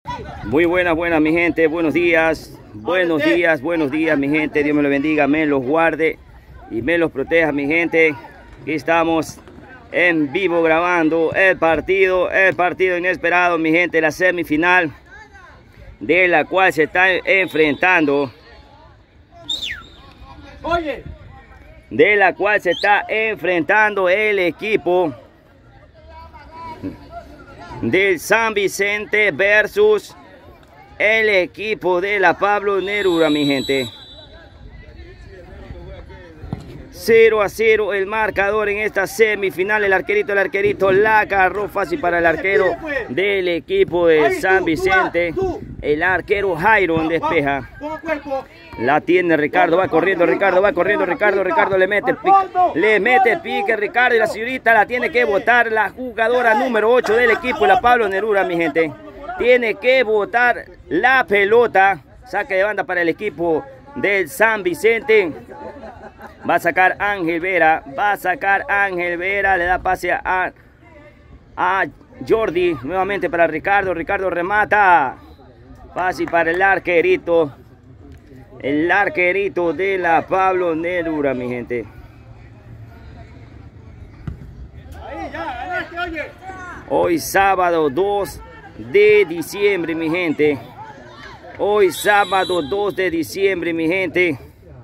Muy buenas mi gente, buenos días, mi gente. Dios me los bendiga, me los guarde y me los proteja, mi gente. Aquí estamos en vivo grabando el partido inesperado, mi gente, la semifinal de la cual se está enfrentando. El equipo del San Vicente versus el equipo de la Pablo Neruda, mi gente. 0-0 el marcador en esta semifinal. El arquerito la agarró fácil para el arquero del equipo de San Vicente. El arquero Jairo despeja. La tiene Ricardo, va corriendo Ricardo, Ricardo le mete el pique, Ricardo, y la señorita la tiene que botar, la jugadora número 8 del equipo de la Pablo Neruda, mi gente. Tiene que botar la pelota. Saque de banda para el equipo del San Vicente. Va a sacar Ángel Vera, le da pase a Jordi, nuevamente para Ricardo, remata. Fácil para el arquerito de la Pablo Neruda, mi gente. Hoy sábado 2 de diciembre, mi gente. Hoy sábado 2 de diciembre, mi gente.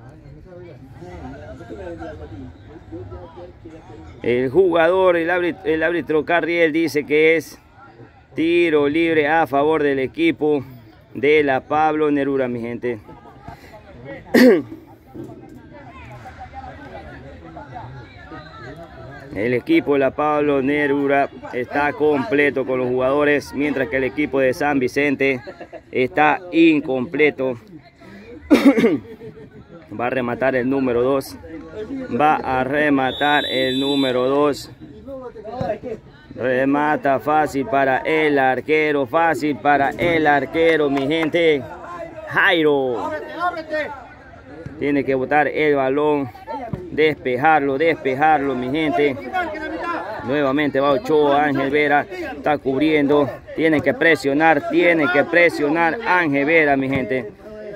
El jugador, el árbitro Carriel dice que es tiro libre a favor del equipo de la Pablo Neruda, mi gente. El equipo de la Pablo Neruda está completo con los jugadores, mientras que el equipo de San Vicente está incompleto. Va a rematar el número 2. Remata fácil para el arquero, mi gente. Jairo. Tiene que botar el balón, despejarlo, mi gente. Nuevamente va Ochoa, Ángel Vera está cubriendo. Tiene que presionar Ángel Vera, mi gente.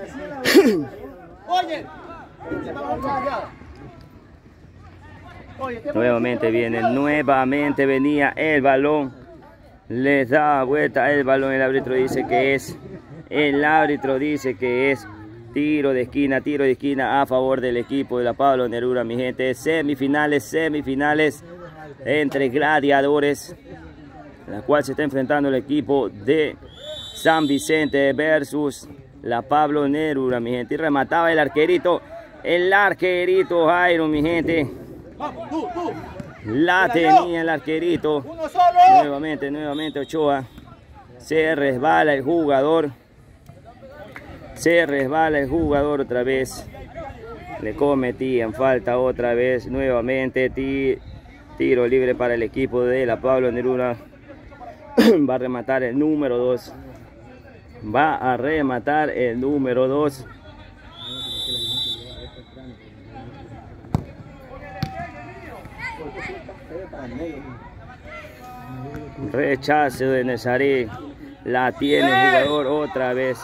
Nuevamente venía el balón, les da vuelta el balón. El árbitro dice que es tiro de esquina a favor del equipo de la Pablo Neruda, mi gente. Semifinales entre gladiadores, la cual se está enfrentando el equipo de San Vicente versus la Pablo Neruda, mi gente. Y remataba el arquerito Jairo, mi gente. La tenía el arquerito. Nuevamente Ochoa. Se resbala el jugador otra vez. Le cometían falta otra vez. Nuevamente tiro libre para el equipo de la Pablo Neruda. Va a rematar el número 2. Rechazo de Nezarí. La tiene el jugador otra vez.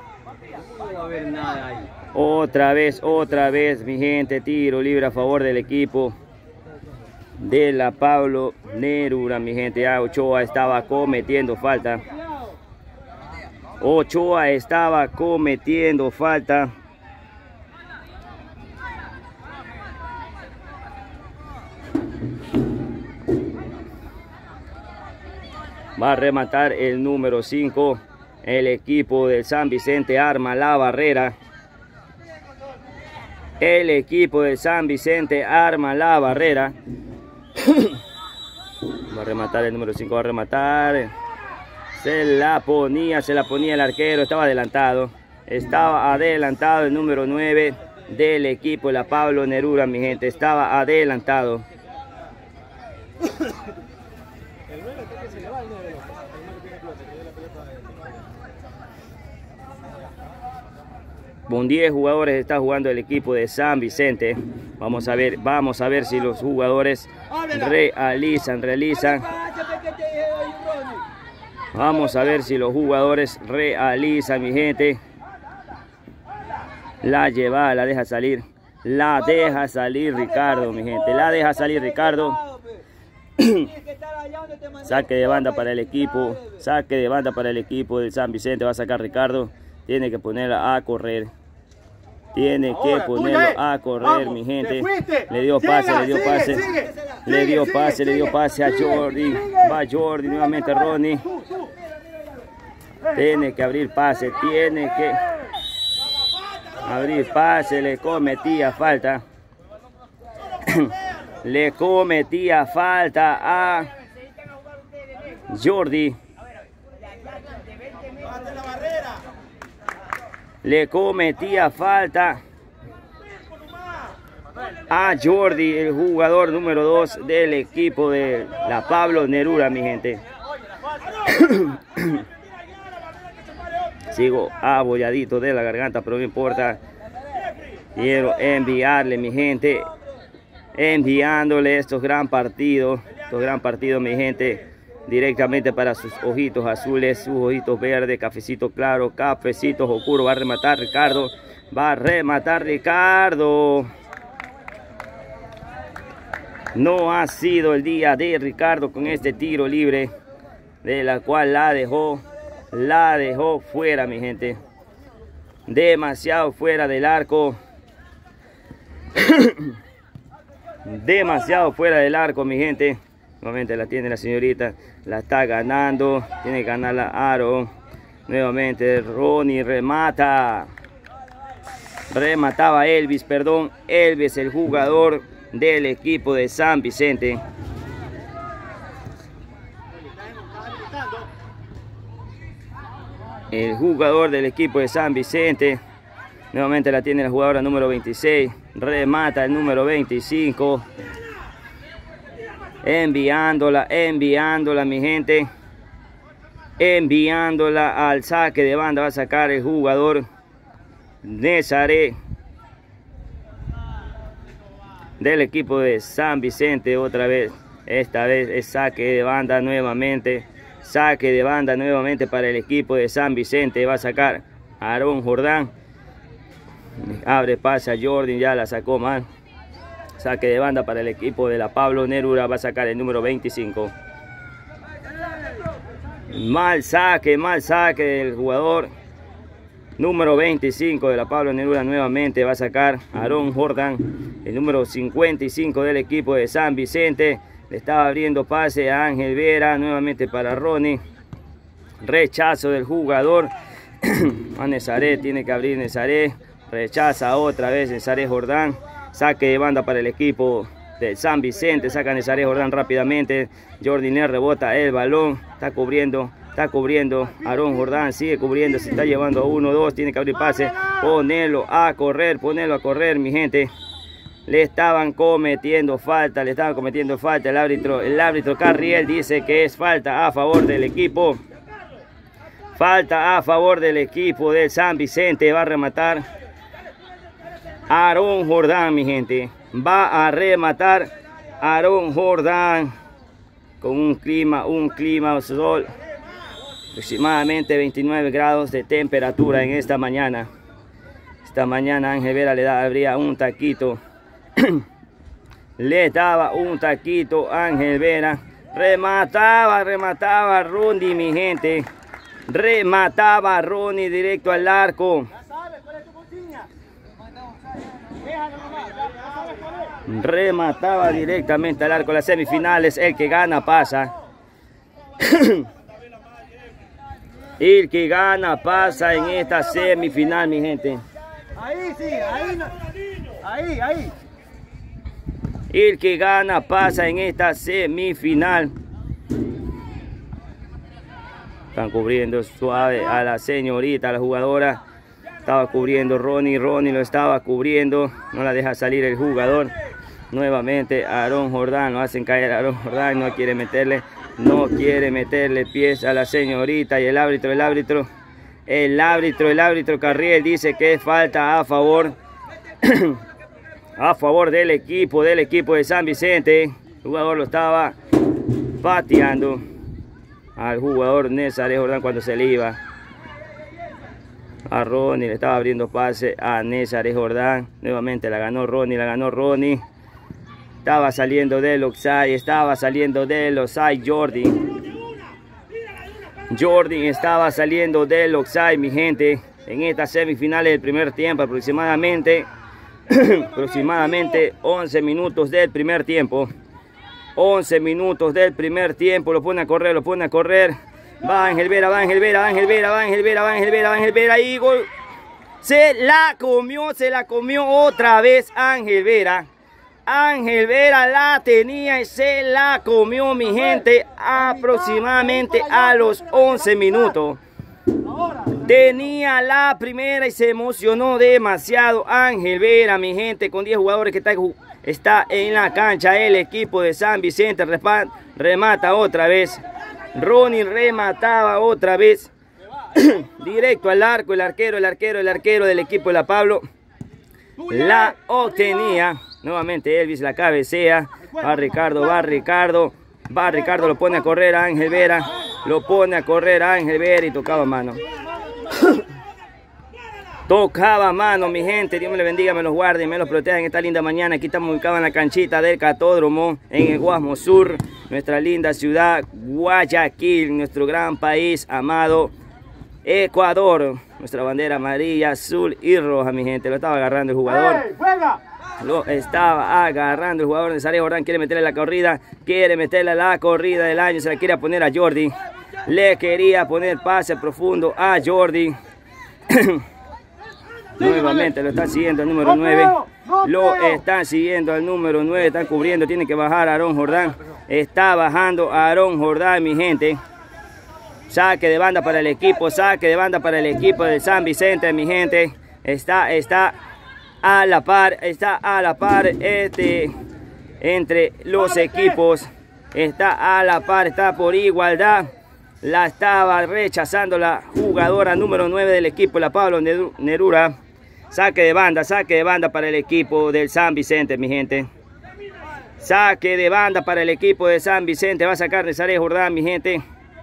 Otra vez, mi gente. Tiro libre a favor del equipo de la Pablo Neruda, mi gente. Ochoa estaba cometiendo falta. Va a rematar el número 5. El equipo de San Vicente arma la barrera. Va a rematar el número 5. Se la ponía el arquero. Estaba adelantado el número 9 del equipo de la Pablo Neruda, mi gente. Estaba adelantado. Con 10 jugadores está jugando el equipo de San Vicente. Vamos a ver si los jugadores realizan. Vamos a ver si los jugadores realizan, mi gente. La lleva, la deja salir. La deja salir Ricardo, mi gente. La deja salir Ricardo. Saque de banda para el equipo. Saque de banda para el equipo del San Vicente. Va a sacar Ricardo. Tiene que ponerla a correr. Tiene que ponerlo a correr, mi gente. Le dio pase, le dio pase. Le dio pase, le dio pase a Jordi. Va Jordi, nuevamente Ronnie. Tiene que abrir pase, tiene que abrir pase. Le cometía falta. Le cometía falta a Jordi. Le cometía falta a Jordi, el jugador número 2 del equipo de la Pablo Neruda, mi gente. Sigo abolladito de la garganta, pero no importa. Quiero enviarle, mi gente, enviándole estos gran partidos, mi gente, directamente para sus ojitos azules, sus ojitos verdes, cafecito claro, cafecito oscuro. Va a rematar Ricardo. Va a rematar Ricardo. No ha sido el día de Ricardo con este tiro libre, de la cual la dejó fuera, mi gente. Demasiado fuera del arco. Demasiado fuera del arco, mi gente. Nuevamente la tiene la señorita. La está ganando. Tiene que ganarla Aaron. Nuevamente Ronnie remata. Remataba Elvis, perdón. Elvis, el jugador del equipo de San Vicente. El jugador del equipo de San Vicente. Nuevamente la tiene la jugadora número 26. Remata el número 25. Enviándola, mi gente. Enviándola al saque de banda. Va a sacar el jugador Nezaré del equipo de San Vicente. Otra vez. Esta vez es saque de banda nuevamente. Saque de banda nuevamente para el equipo de San Vicente. Va a sacar Aarón Jordán. Abre pase a Jordi. Ya la sacó mal. Saque de banda para el equipo de la Pablo Neruda. Va a sacar el número 25. Mal saque del jugador número 25 de la Pablo Neruda. Nuevamente va a sacar Aarón Jordán, el número 55 del equipo de San Vicente. Le estaba abriendo pase a Ángel Vera. Nuevamente para Ronnie. Rechazo del jugador. A Nezaré. Tiene que abrir Nezaré. Rechaza otra vez Nezaré Jordán. Saque de banda para el equipo de San Vicente. Saca Nezaré Jordán rápidamente. Jordi le rebota el balón. Está cubriendo. Aarón Jordán sigue cubriendo. Se está llevando a 1-2. Tiene que abrir pase. Ponerlo a correr, mi gente. Le estaban cometiendo falta. El árbitro Carriel dice que es falta a favor del equipo. Falta a favor del equipo de San Vicente. Va a rematar Aarón Jordán, mi gente. Va a rematar Aarón Jordán con un clima sol. Aproximadamente 29 grados de temperatura en esta mañana. Esta mañana Ángel Vera le abría un taquito. Le daba un taquito Ángel Vera. Remataba Ronnie, mi gente. Remataba Ronnie directo al arco. Remataba directamente al arco. Las semifinales, el que gana pasa. El que gana pasa en esta semifinal, mi gente. Ahí sí, ahí. El que gana pasa en esta semifinal. Están cubriendo suave a la señorita, a la jugadora. Estaba cubriendo Ronnie lo estaba cubriendo. No la deja salir el jugador. Nuevamente Aarón Jordán, lo hacen caer a Aarón Jordán. No quiere meterle pies a la señorita. Y el árbitro Carriel dice que es falta a favor. A favor del equipo de San Vicente. El jugador lo estaba pateando. al jugador Nézareth Jordán cuando se le iba. A Ronnie le estaba abriendo pase a Nézareth Jordán. Nuevamente la ganó Ronnie, Estaba saliendo del offside, Jordi estaba saliendo del offside, mi gente. En estas semifinales del primer tiempo, aproximadamente 11 minutos del primer tiempo. 11 minutos del primer tiempo. Lo pone a correr. Va Ángel Vera y gol. Se la comió otra vez Ángel Vera. Ángel Vera la tenía y se la comió, mi gente, aproximadamente a los 11 minutos. Tenía la primera y se emocionó demasiado Ángel Vera, mi gente, con 10 jugadores que está en la cancha. El equipo de San Vicente remata otra vez. Ronnie remataba otra vez. Directo al arco, el arquero del equipo de La Pablo la obtenía. Nuevamente Elvis la cabecea. Va Ricardo, lo pone a correr a Ángel Vera. Y tocaba mano. Tocaba mano, mi gente. Dios me le bendiga, me los guarde y me los proteja en esta linda mañana. Aquí estamos ubicados en la canchita del Catódromo, en el Guasmo Sur, nuestra linda ciudad Guayaquil, nuestro gran país amado Ecuador. Nuestra bandera amarilla, azul y roja, mi gente. Lo estaba agarrando el jugador. Lo estaba agarrando el jugador de Nézareth Jordán. Quiere meterle la corrida del año. Se la quiere poner a Jordi. Le quería poner pase profundo a Jordi. Nuevamente lo está siguiendo el número 9. Lo están siguiendo al número 9. Están cubriendo. Tiene que bajar a Aarón Jordán. Está bajando a Aarón Jordán, mi gente. Saque de banda para el equipo. De San Vicente, mi gente. Está a la par entre los equipos. Está a la par, está por igualdad. La estaba rechazando la jugadora número 9 del equipo, la Pablo Nerura. Saque de banda para el equipo del San Vicente, mi gente. Saque de banda para el equipo de San Vicente. Va a sacar Nézareth Jordán, mi gente.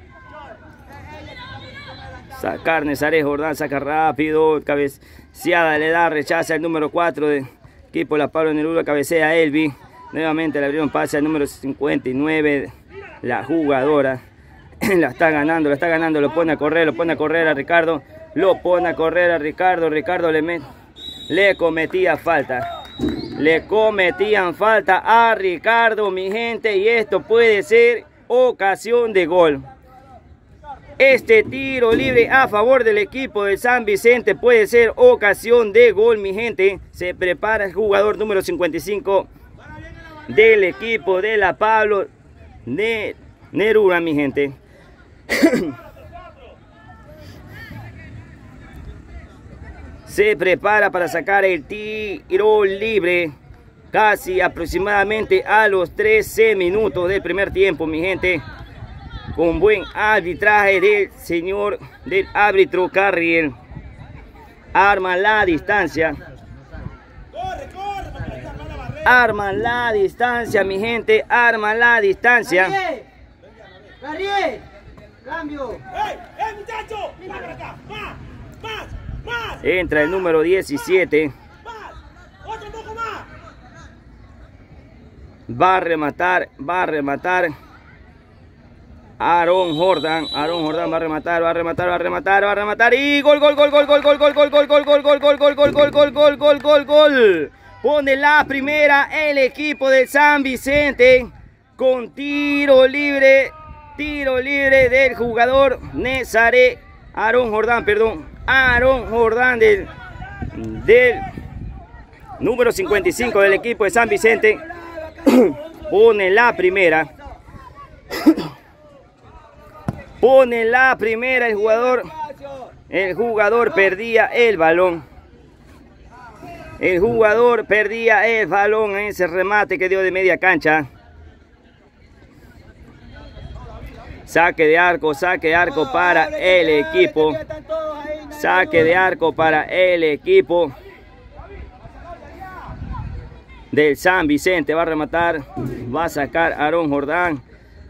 Sacar Nézareth Jordán, saca rápido. Cabeceada le da, rechaza el número 4 del equipo la Pablo Nerura. Cabecea a Elvi. Nuevamente le abrieron pase al número 59. La jugadora la está ganando. Lo pone a correr a Ricardo. Ricardo le cometían falta a Ricardo, mi gente. Y esto puede ser ocasión de gol. Este tiro libre a favor del equipo de San Vicente puede ser ocasión de gol, mi gente. Se prepara el jugador número 55 del equipo de la Pablo Nerura, mi gente. Se prepara para sacar el tiro libre. Casi aproximadamente a los 13 minutos del primer tiempo, mi gente. Con buen arbitraje del señor del árbitro Carriel. Arma la distancia, mi gente. Arma la distancia. Carriel, cambio. Muchacho! ¡Para acá! ¡Más! Entra el número 17. ¡Otro poco más! Va a rematar. Aarón Jordán va a rematar y gol. Pone la primera el equipo de San Vicente con tiro libre del jugador Aarón Jordán del número 55 del equipo de San Vicente. Pone la primera. El jugador perdía el balón. En ese remate que dio de media cancha. Saque de arco para el equipo. Del San Vicente. Va a rematar. Va a sacar Aarón Jordán.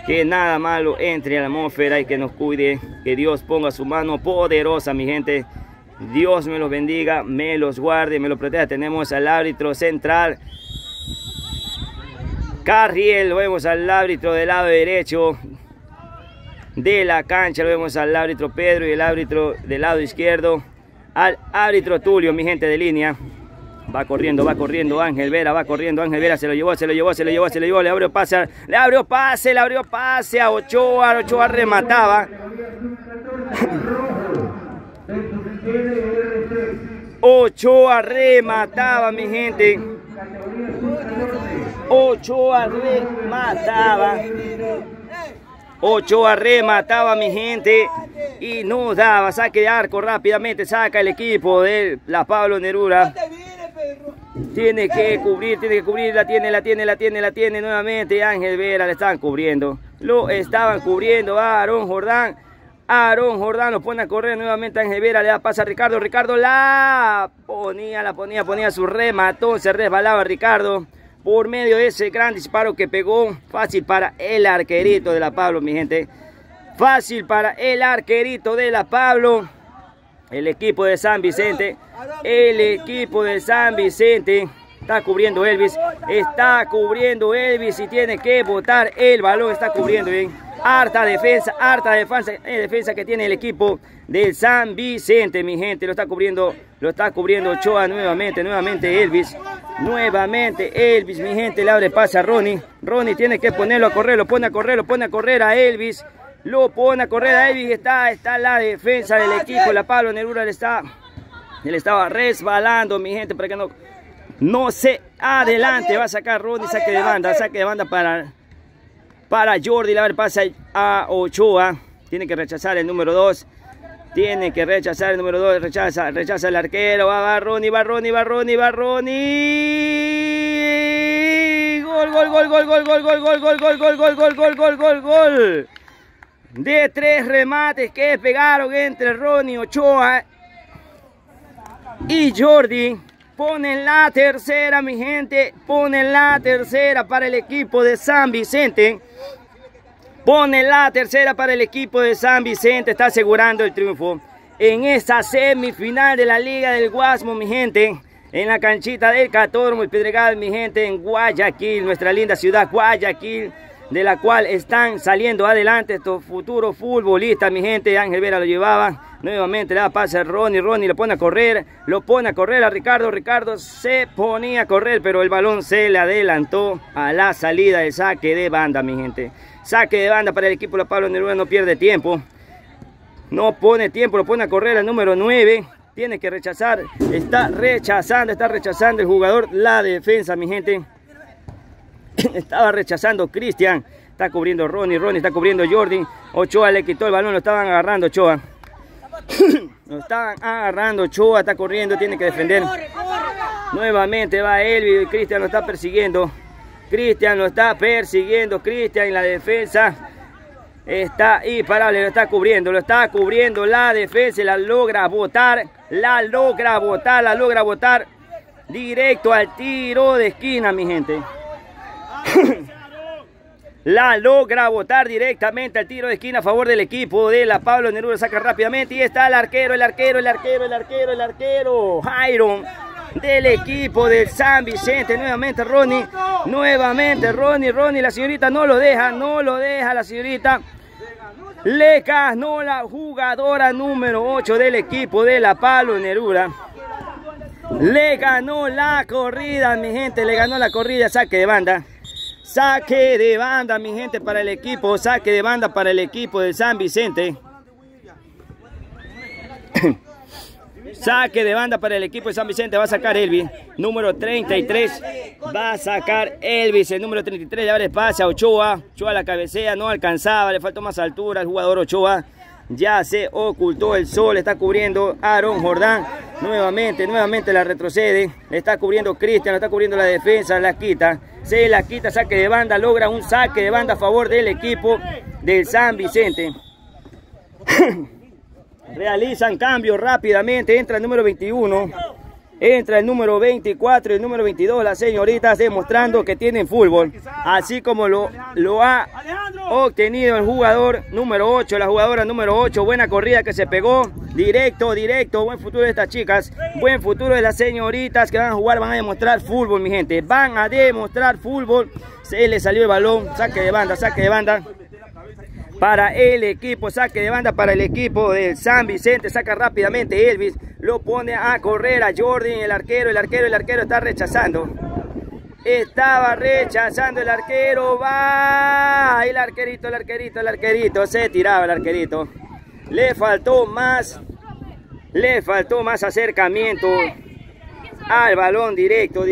Que nada malo entre a la atmósfera y que nos cuide. Que Dios ponga su mano poderosa, mi gente. Dios me los bendiga, me los guarde, me los proteja. Tenemos al árbitro central, Carriel. Lo vemos al árbitro del lado derecho de la cancha. Lo vemos al árbitro Pedro y el árbitro del lado izquierdo, al árbitro Tulio, mi gente de línea. Va corriendo Ángel Vera, va corriendo Ángel Vera, se lo llevó, le abrió pase a Ochoa. Ochoa remataba. Ochoa remataba, mi gente. Ochoa remataba, mi gente. Y no daba. Saque de arco rápidamente. Saca el equipo de la Pablo Neruda. Tiene que cubrir, la tiene nuevamente Ángel Vera, le estaban cubriendo. Lo estaban cubriendo a Aarón Jordán. Aarón Jordán lo pone a correr nuevamente a Ángel Vera, le da pase a Ricardo. Ricardo la ponía su rematón, se resbalaba Ricardo por medio de ese gran disparo que pegó. Fácil para el arquerito de la Pablo, mi gente. Fácil para el arquerito de la Pablo. El equipo de San Vicente. El equipo de San Vicente. Está cubriendo Elvis. Y tiene que botar el balón. Está cubriendo bien. Harta defensa que tiene el equipo del San Vicente, mi gente. Lo está cubriendo Ochoa nuevamente Elvis. Mi gente, le abre pase a Ronnie. Ronnie tiene que ponerlo a correr, lo pone a correr a Elvis. Está la defensa del equipo. La Pablo Neruda le estaba resbalando, mi gente, para que no se adelante. Va a sacar Ronnie, saque de banda para Jordi. Le abre pase a Ochoa. Tiene que rechazar el número 2. Rechaza el arquero. Va Ronnie. Gol. De 3 remates que pegaron entre Ronnie, Ochoa y Jordi. Ponen la tercera, mi gente. Ponen la tercera para el equipo de San Vicente. Está asegurando el triunfo en esta semifinal de la Liga del Guasmo, mi gente. En la canchita del Catormo y Pedregal, mi gente, en Guayaquil, nuestra linda ciudad Guayaquil, de la cual están saliendo adelante estos futuros futbolistas, mi gente. Ángel Vera lo llevaba. Nuevamente le da pase a Ronnie. Lo pone a correr a Ricardo. Ricardo se ponía a correr, pero el balón se le adelantó a la salida del saque de banda, mi gente. Saque de banda para el equipo de la Pablo Neruda. No pierde tiempo. No pone tiempo, lo pone a correr al número 9. Tiene que rechazar. Está rechazando el jugador la defensa, mi gente. Estaba rechazando Cristian. Está cubriendo Ronnie. Está cubriendo Jordi. Ochoa le quitó el balón. Lo estaban agarrando Ochoa. Está corriendo. Tiene que defender. Nuevamente va Elvis. Cristian lo está persiguiendo. Cristian en la defensa. Está imparable. Lo está cubriendo la defensa. La logra botar. Directo al tiro de esquina, mi gente. La logra botar directamente al tiro de esquina a favor del equipo de la Pablo Neruda. Saca rápidamente y está el arquero Jairon del equipo del San Vicente. Nuevamente Ronnie. La señorita no lo deja la señorita. Le ganó la jugadora número 8 del equipo de la Pablo Neruda. Le ganó la corrida, mi gente. Saque de banda, mi gente, para el equipo. Saque de banda para el equipo de San Vicente. Saque de banda para el equipo de San Vicente. Va a sacar Elvis. Número 33. Va a sacar Elvis. El número 33 le abre pase a Ochoa. Ochoa la cabecea. No alcanzaba. Le faltó más altura al jugador Ochoa. Ya se ocultó el sol. Está cubriendo Aarón Jordán. Nuevamente la retrocede. Le está cubriendo Cristian. Le está cubriendo la defensa. Se la quita. Saque de banda. Logra un saque de banda a favor del equipo del San Vicente. Realizan cambio rápidamente. Entra el número 21. Entra el número 24 y el número 22, las señoritas, demostrando que tienen fútbol. Así como lo ha obtenido el jugador número 8, la jugadora número 8. Buena corrida que se pegó. Directo, directo. Buen futuro de estas chicas. Buen futuro de las señoritas que van a jugar, van a demostrar fútbol, mi gente. Van a demostrar fútbol. Se le salió el balón. Saque de banda, saque de banda. Para el equipo, saque de banda para el equipo del San Vicente. Saca rápidamente Elvis. Lo pone a correr a Jordan, el arquero está rechazando. Estaba rechazando el arquero. Va. El arquerito. Se tiraba el arquerito. Le faltó más acercamiento al balón. Directo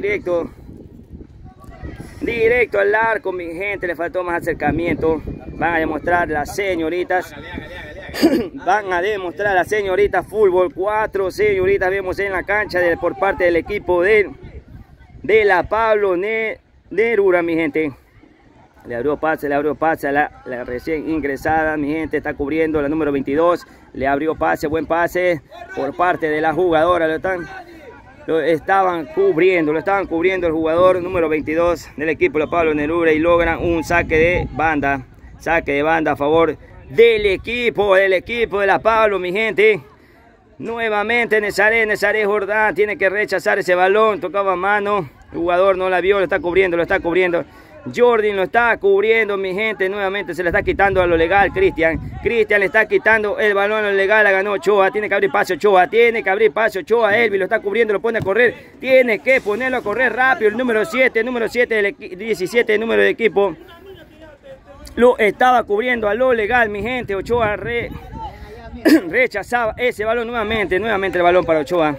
al arco, mi gente. Le faltó más acercamiento. Van a demostrar las señoritas. Van a demostrar las señoritas fútbol. 4 señoritas vemos en la cancha por parte del equipo de la Pablo Neruda, mi gente. Le abrió pase a la recién ingresada, mi gente. Está cubriendo la número 22. Le abrió pase, buen pase por parte de la jugadora. Lo estaban cubriendo el jugador número 22 del equipo de la Pablo Neruda y logran un saque de banda. Saque de banda a favor del equipo de la Pablo, mi gente. Nuevamente Nezaré Jordán tiene que rechazar ese balón. Tocaba mano. El jugador no la vio, lo está cubriendo. Jordan lo está cubriendo, mi gente. Nuevamente se le está quitando a lo legal Cristian le está quitando el balón a lo legal. La ganó Ochoa. Tiene que abrir paso Ochoa. Elvis lo está cubriendo, lo pone a correr. Tiene que ponerlo a correr rápido. El número 7, 17, el número de equipo. Lo estaba cubriendo a lo legal, mi gente. Ochoa rechazaba ese balón nuevamente el balón para Ochoa.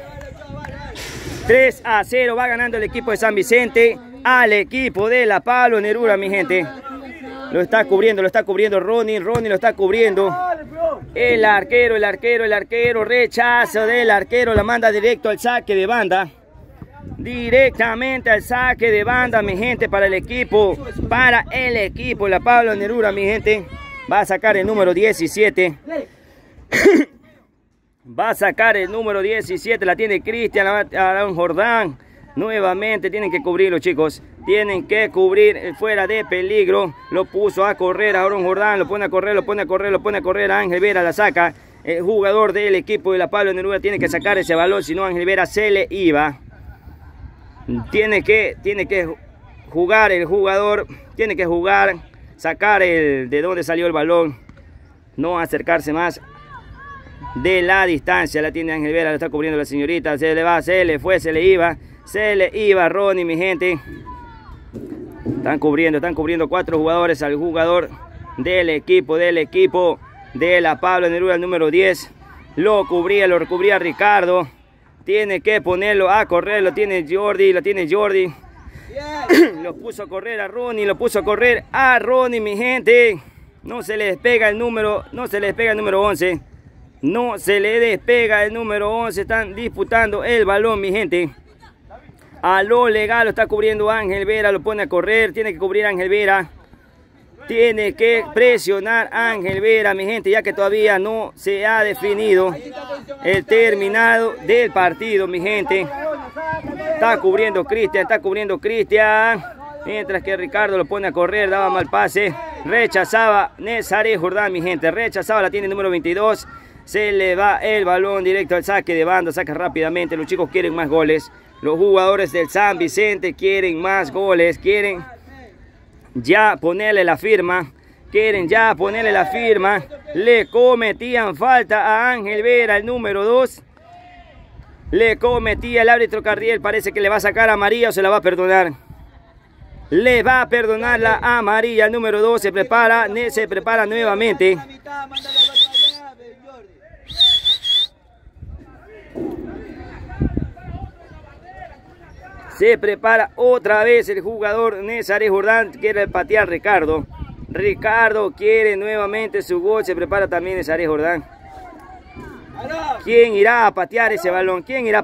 3-0 va ganando el equipo de San Vicente al equipo de la Pablo Neruda, mi gente. Lo está cubriendo Ronnie lo está cubriendo. El arquero, rechazo del arquero, la manda directo al saque de banda. Directamente al saque de banda, mi gente, para el equipo la Pablo Neruda, mi gente. Va a sacar el número 17. Va a sacar el número 17, la tiene Cristian Aaron Jordán. Nuevamente tienen que cubrirlo, chicos. Tienen que cubrir fuera de peligro. Lo puso a correr a Aaron Jordán. Lo pone a correr. Ángel Vera la saca. El jugador del equipo de la Pablo Neruda tiene que sacar ese balón. Si no, Ángel Vera se le iba. Tiene que jugar el jugador. Tiene que jugar. Sacar de donde salió el balón. No acercarse más de la distancia. La tiene Ángel Vera. Lo está cubriendo la señorita. Se le va, se le fue, se le iba Ronnie, mi gente. Están cubriendo 4 jugadores al jugador del equipo de la Pablo Neruda, el número 10. Lo recubría Ricardo. Tiene que ponerlo a correr, lo tiene Jordi. Lo puso a correr a Ronnie, mi gente. No se le despega el número 11. Están disputando el balón, mi gente. A lo legal lo está cubriendo Ángel Vera, lo pone a correr, tiene que cubrir Ángel Vera. Tiene que presionar Ángel Vera, mi gente, ya que todavía no se ha definido el terminado del partido, mi gente. Está cubriendo Cristian. Mientras que Ricardo lo pone a correr, daba mal pase. Rechazaba Nezaré Jordán, mi gente. La tiene el número 22. Se le va el balón directo al saque de banda. Saca rápidamente. Los chicos quieren más goles. Los jugadores del San Vicente quieren más goles. Quieren ya ponerle la firma. Le cometían falta a Ángel Vera, el número 2. Le cometía el árbitro Carriel. Parece que le va a sacar amarilla o se la va a perdonar. Le va a perdonar la amarilla. El número 2 se prepara nuevamente. Se prepara otra vez el jugador Nezaré Jordán. Quiere patear Ricardo. Ricardo quiere nuevamente su gol. Se prepara también Nezaré Jordán. ¿Quién irá a patear ese balón? ¿Quién irá a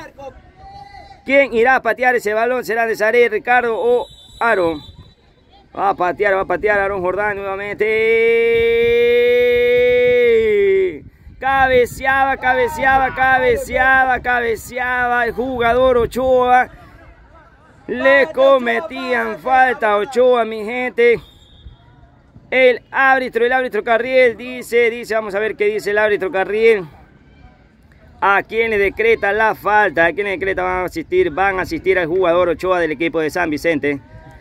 patear ese balón? ¿Será Nezaré, Ricardo o Aaron? Va a patear Aaron Jordán nuevamente. cabeceaba el jugador Ochoa. Le cometían falta a Ochoa, mi gente. El árbitro Carriel dice, vamos a ver qué dice el árbitro Carriel. ¿A quién le decreta la falta? ¿A quién le decreta? Van a asistir al jugador Ochoa del equipo de San Vicente.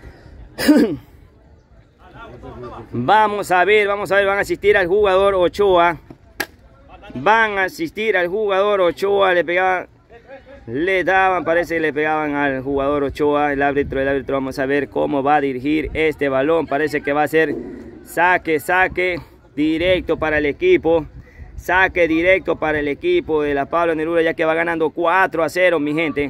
Vamos a ver, van a asistir al jugador Ochoa. Van a asistir al jugador Ochoa, parece que le pegaban al jugador Ochoa. El árbitro, vamos a ver cómo va a dirigir este balón. Parece que va a ser saque directo para el equipo. Saque directo para el equipo de la Pablo Neruda, ya que va ganando 4-0, mi gente.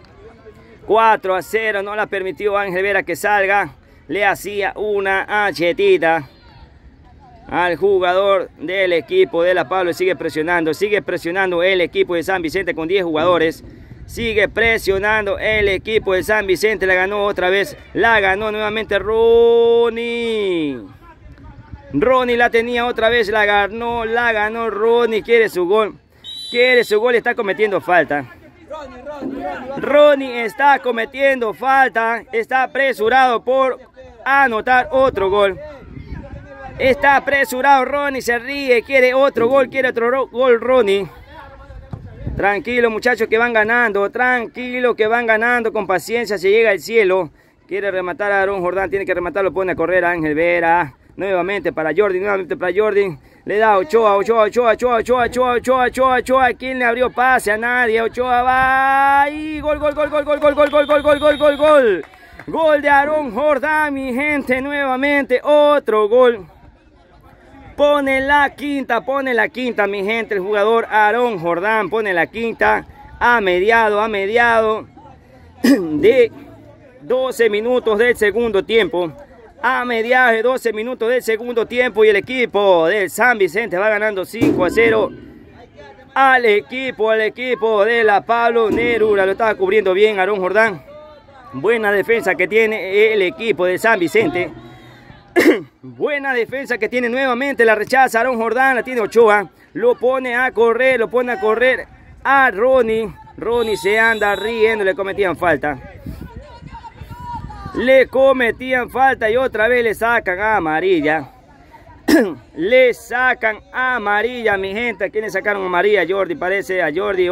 4-0, no la permitió Ángel Vera que salga. Le hacía una achetita al jugador del equipo de la Pablo. Sigue presionando el equipo de San Vicente con 10 jugadores. Sigue presionando el equipo de San Vicente. La ganó otra vez. La ganó nuevamente Ronnie. Ronnie la tenía otra vez. La ganó Ronnie. Quiere su gol. Está cometiendo falta. Ronnie está cometiendo falta. Está apresurado por anotar otro gol. Está apresurado Ronnie. Se ríe. Quiere otro gol. Ronnie. Tranquilo, muchachos, que van ganando. Tranquilo, que van ganando. Con paciencia se llega al cielo. Quiere rematar a Aarón Jordán. Tiene que rematar. Lo pone a correr a Ángel Vera. Nuevamente para Jordi. Le da Ochoa. ¿Quién le abrió pase? A nadie. Ochoa va. Y gol. Gol de Aarón Jordán, mi gente. Nuevamente otro gol. Pone la quinta, mi gente. El jugador Aarón Jordán pone la quinta a mediado de 12 minutos del segundo tiempo. A mediados de 12 minutos del segundo tiempo. Y el equipo del San Vicente va ganando 5-0 al equipo de la Pablo Neruda. Lo estaba cubriendo bien Aarón Jordán. Buena defensa que tiene el equipo de San Vicente. Buena defensa que tiene nuevamente. La rechaza Aarón Jordán. La tiene Ochoa. Lo pone a correr a Ronnie. Ronnie se anda riendo. Le cometían falta. Y otra vez le sacan amarilla. Le sacan amarilla, mi gente. ¿A quién le sacaron amarilla? A Jordi, parece. A Jordi,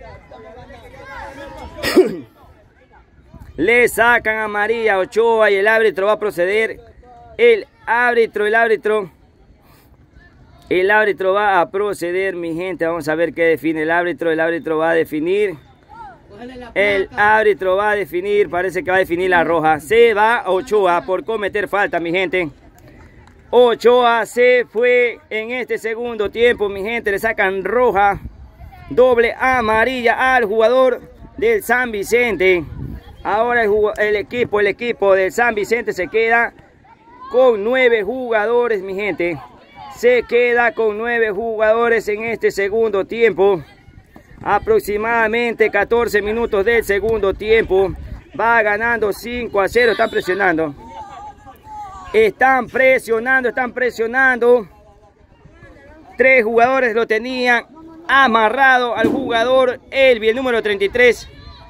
Le sacan amarilla a Ochoa y el árbitro va a proceder. El árbitro va a proceder, mi gente. Vamos a ver qué define el árbitro. El árbitro va a definir. Parece que va a definir la roja. Se va Ochoa por cometer falta, mi gente. Ochoa se fue en este segundo tiempo, mi gente. Le sacan roja. Doble amarilla al jugador del San Vicente. Ahora el equipo del San Vicente se queda con 9 jugadores, mi gente. Se queda con 9 jugadores en este segundo tiempo. Aproximadamente 14 minutos del segundo tiempo. Va ganando 5-0. Están presionando. 3 jugadores lo tenían amarrado al jugador Elvi, el número 33.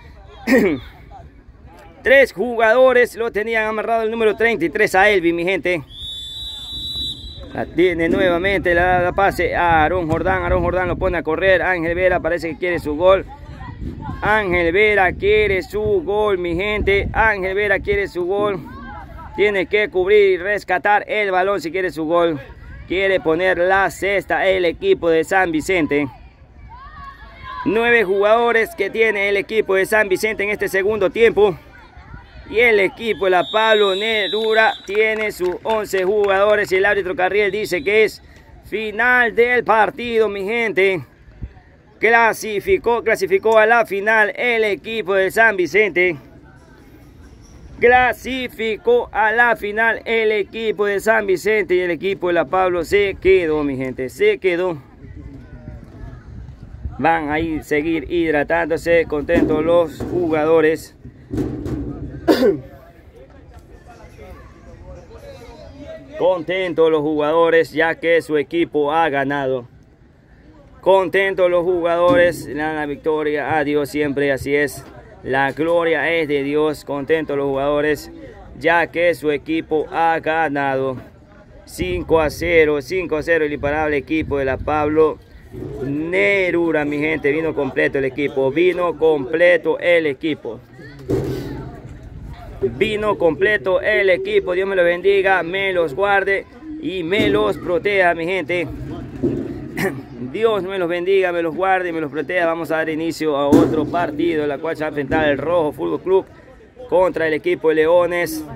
3 jugadores lo tenían amarrado el número 33 a Elvi, mi gente. La tiene nuevamente, la pase a Aarón Jordán. Aarón Jordán lo pone a correr. Ángel Vera parece que quiere su gol. Ángel Vera quiere su gol, mi gente. Ángel Vera quiere su gol. Tiene que cubrir y rescatar el balón si quiere su gol. Quiere poner la cesta el equipo de San Vicente. 9 jugadores que tiene el equipo de San Vicente en este segundo tiempo. Y el equipo de la Pablo Neruda tiene sus 11 jugadores. Y el árbitro Carriel dice que es final del partido, mi gente. Clasificó a la final el equipo de San Vicente. Clasificó a la final el equipo de San Vicente. Y el equipo de la Pablo se quedó, mi gente. Se quedó. Van a seguir hidratándose. Contentos los jugadores. Contentos los jugadores ya que su equipo ha ganado. Contentos los jugadores, le dan la victoria a Dios siempre, así es. La gloria es de Dios. Contentos los jugadores, ya que su equipo ha ganado 5-0. 5-0 el imparable equipo de la Pablo Neruda, mi gente. Vino completo el equipo. Vino completo el equipo. Vino completo el equipo. Dios me los bendiga, me los guarde y me los proteja, mi gente. Dios me los bendiga, me los guarde y me los proteja. Vamos a dar inicio a otro partido, en la cual se va a enfrentar el Rojo Fútbol Club contra el equipo de Leones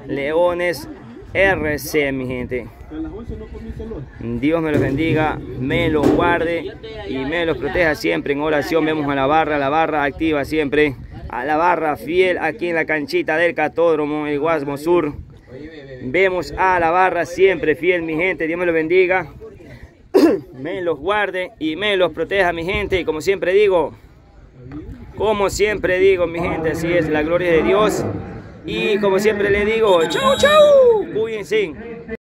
RC, mi gente. Dios me los bendiga, me los guarde y me los proteja siempre. En oración vemos a la barra activa siempre, a la barra fiel aquí en la canchita del Catódromo, el Guasmo Sur. Vemos a la barra siempre fiel, mi gente. Dios me los bendiga, me los guarde y me los proteja, mi gente. Y como siempre digo, mi gente, así es la gloria de Dios. Y como siempre le digo, chau, chau, cuídense.